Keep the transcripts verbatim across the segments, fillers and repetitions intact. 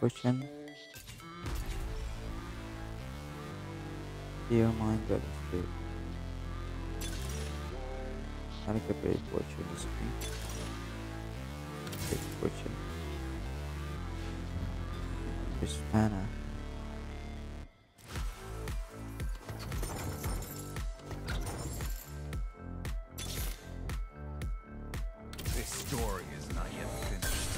Fortune. Your mind balance to uncalibrated fortune is free. Take fortune. Kristana. This story is not yet finished.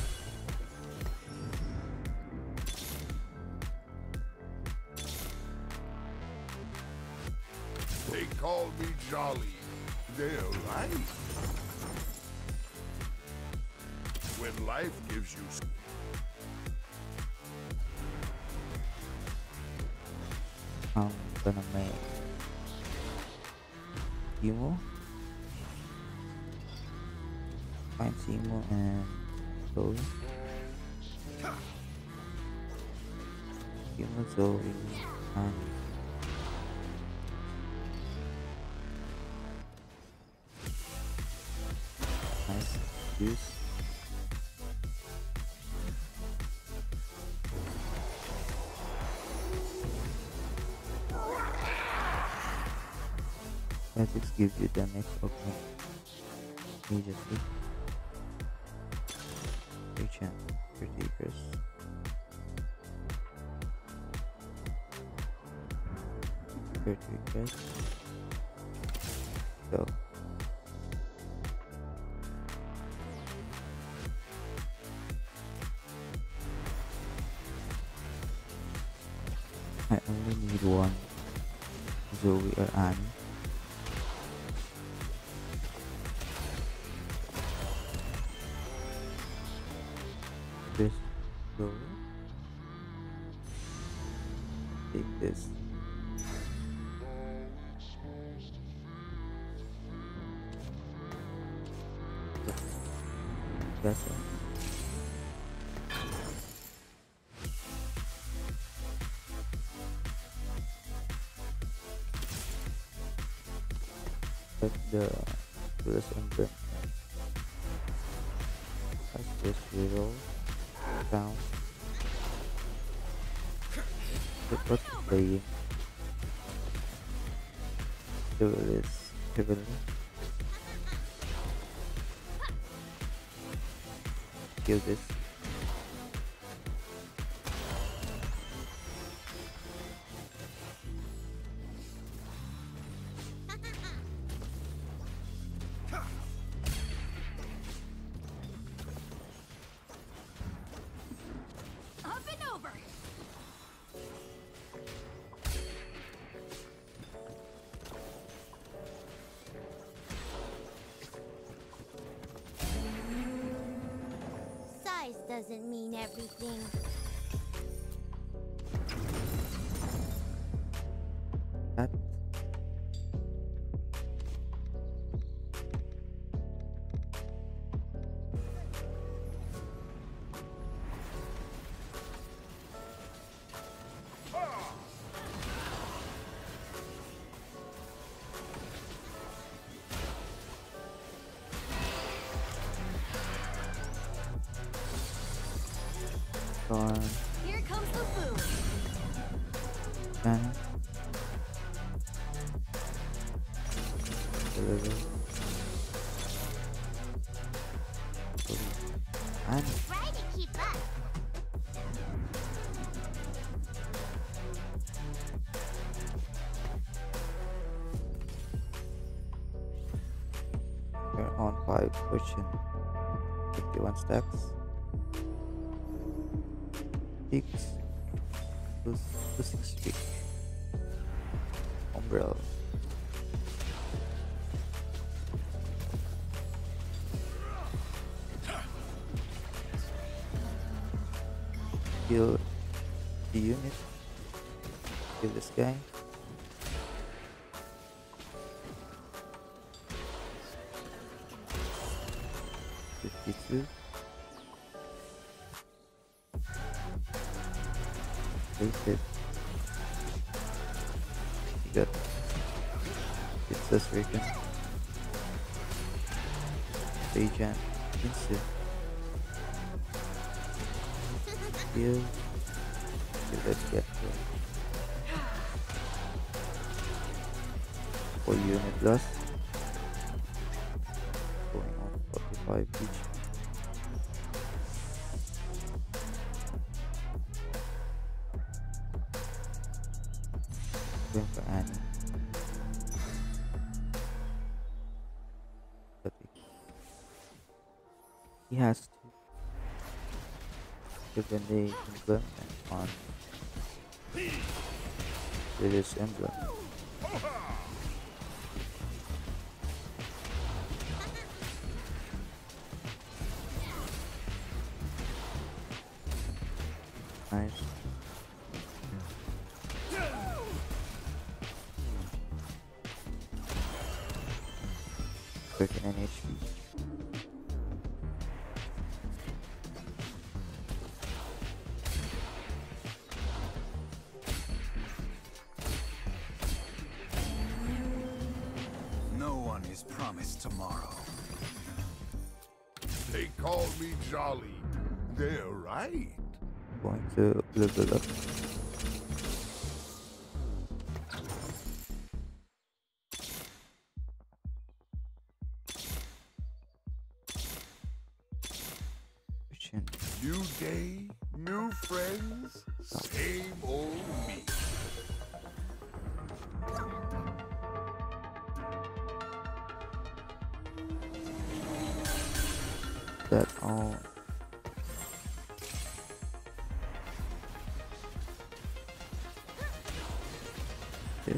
They call me Jolly. They're right. When life gives you... s- I'm gonna make Timo. Find Timo and Zoe. Timo, Zoe, and nice juice. Magics gives you damage open immediately. Regen, thirty acres. thirty acres. Go. I only need one Zoe or Annie. This Zoe. Take this. That's it. But the plus emblem has this reroll down. The what's playing the is heavily kill this. Up and over. Size doesn't mean everything. That Storm, Here comes the food. Shannon, deliver, and Try to keep up. we're on five pushing fifty-one stacks. Six plus plus six pick. Umbrella. Kill the unit. Kill this guy. Fifty-two. Wasted. You got Princess Regan. Regen. Instant. Heal. Okay, let's get to four unit loss. Going on forty-five each. Going for Annie. But he, he has to. Given the implement on with his emblem. Nice. thirty-nine H P. No one is promised tomorrow. They call me Jolly. They're right. Going to level up. Chin. New day, new friends, same old me. That all. This.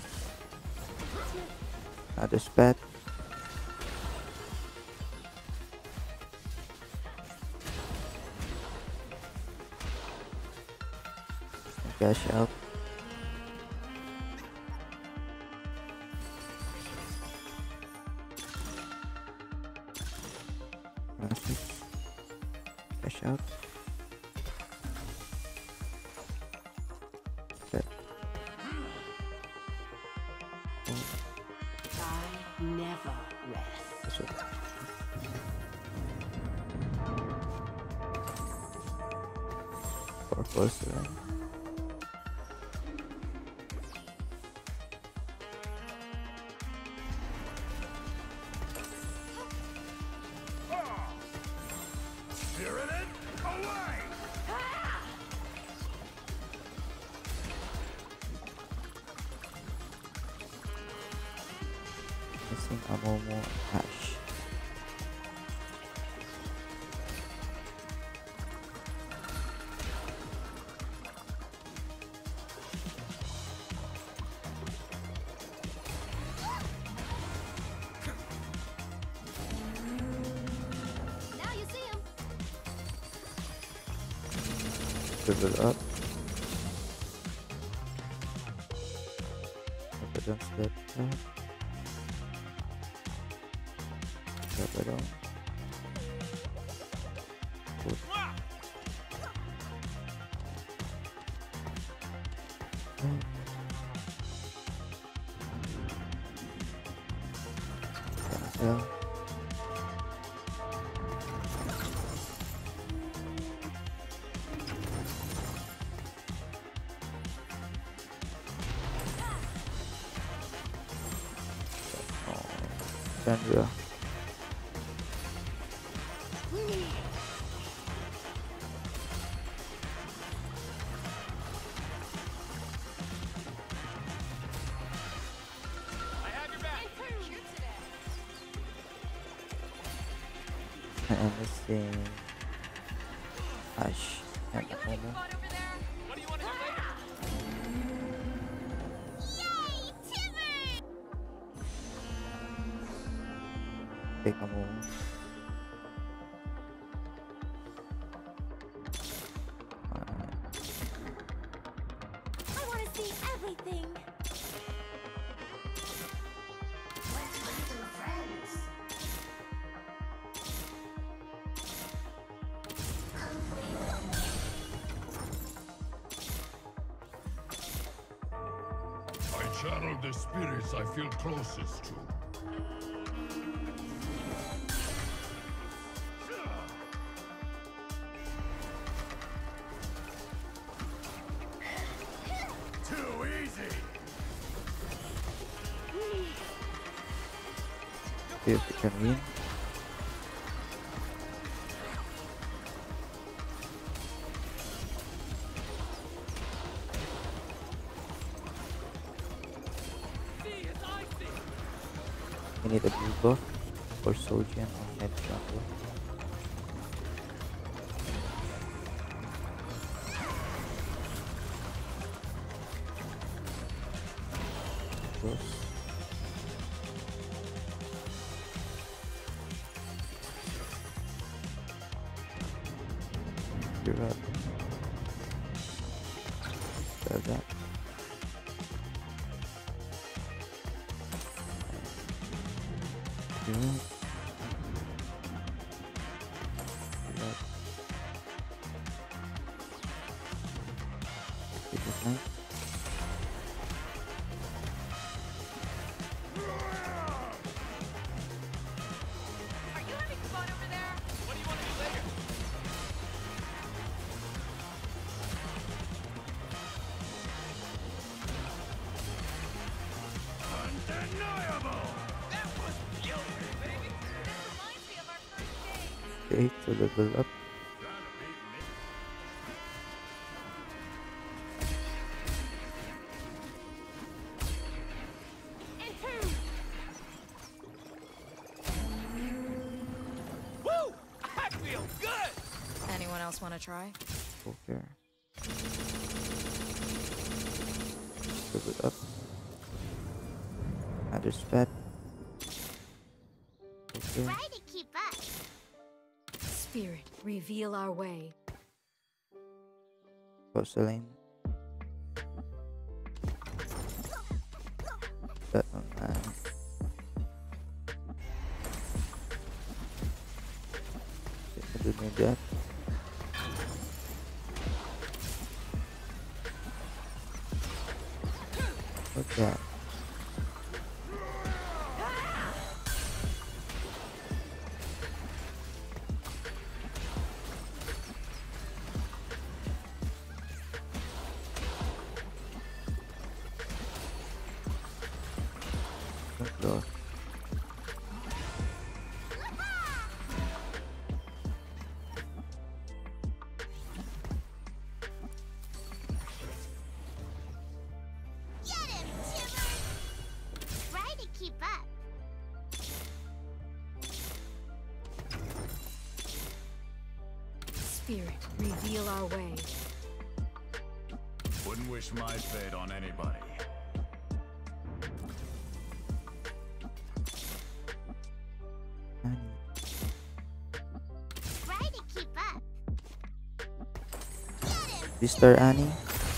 Not as bad. Cash out. Francis. Cash out. Okay. I never rest. That's it. Four closer. Spirit it away! Missing a Momo Ash. Now you see him. Dribble up. Evidence that uh, dribble down. Good. Mm. Cancel. Sandra. And missing Ash and Momo. Take a Momo. I want to see everything. I channel the spirits I feel closest to. See if we can win. We need a blue buff for Sojian on mid jungle. Close. You're up. Grab that. You're up. You're up. Take this knife. Are you having fun over there? What do you want to do later? Undeniable! That was beautiful, baby. This reminds me of our first date. Okay, to level up. Trying to beat me? Woo! I feel good. Anyone else want to try? Okay. Level up. Another spat. Okay. Try to keep up. Spirit, reveal our way. Porcelain. That one, man. I didn't need that. What's that? Don't go. Get him, Timber! Try to keep up. Spirit, reveal our way. Wouldn't wish my fate on anybody. Annie. Try to keep up. Get him! Mister Annie.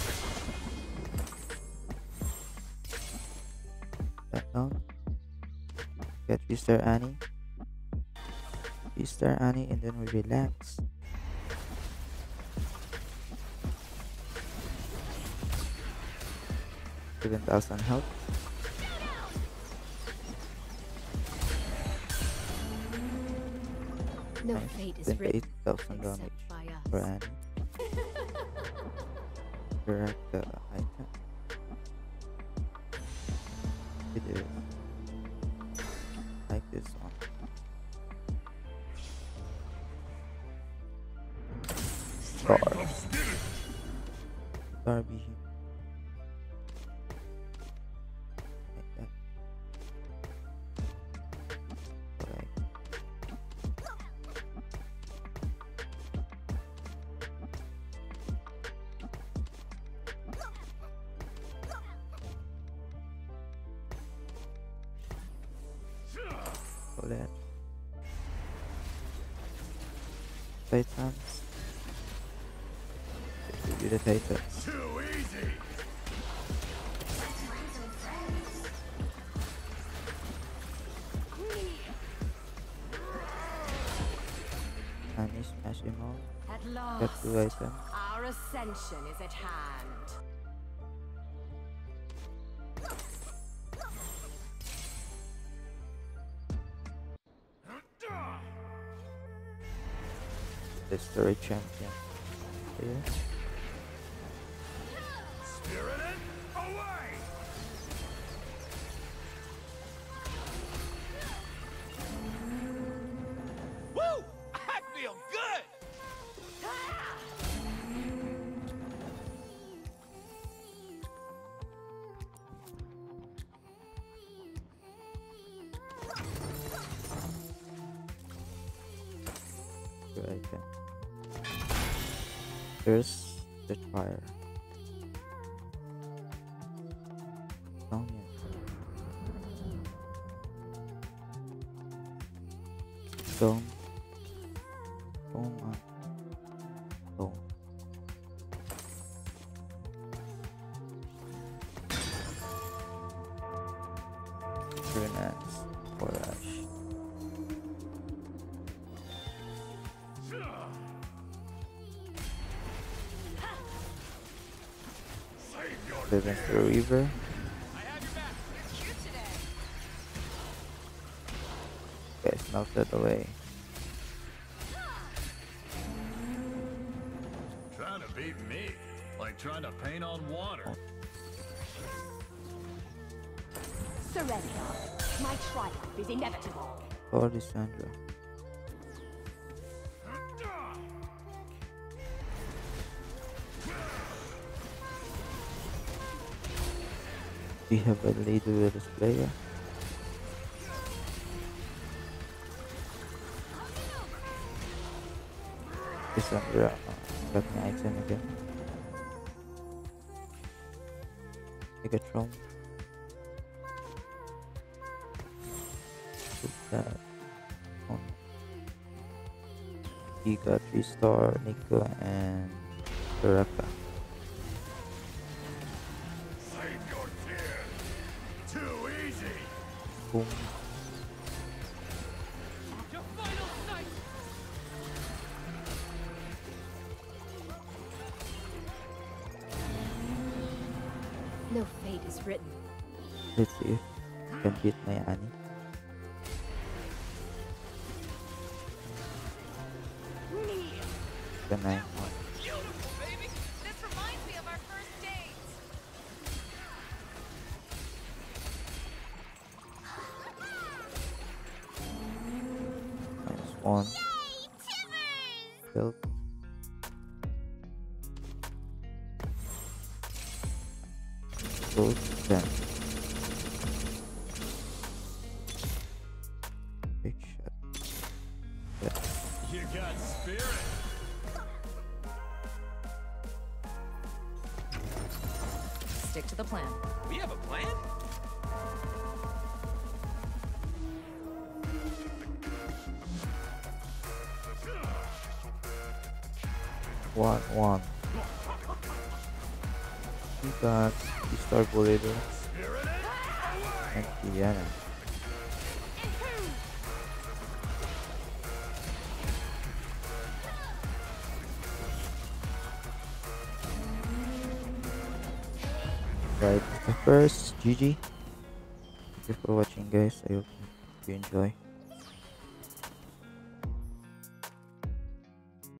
That down. Get Mister Annie. Mister Annie, and then we relax. seven thousand health. No Nice. fate is written twenty-eight thousand damage except by us. for Annie. Correct the item. It is. Like this one. Star. Darby. Like that. Alright. For that. Titans. Give you the Titans. Too easy! Annie smash him all. At Got last, two items. our ascension is at hand. Destroy champion. Here. Spirited away! item. There's the fire. Down here. Stone. Stone on. Stone. Grenades. Forage. Living through the river. Guys, melted away. Trying to beat me, like trying to paint on water. Surrender. My triumph is inevitable. Oh, Lissandra. We have a lady with this player. Lissandra uh, got an item again. Megatron. Put that on. He got three star, Nico and Baraka. Save your tears. Too easy. Boom. No fate is written. Let's see if I can beat my Annie. The nine one. Beautiful, baby. This reminds me of our first date. Minus one. Yay, Timbers! Build. Gold ten. Big shot. Yeah. You got spirit. Stick to the plan. We have a plan? One one. We got the Star Bolero and Diana. Right, the first G G. Thank you for watching, guys. I hope you enjoy.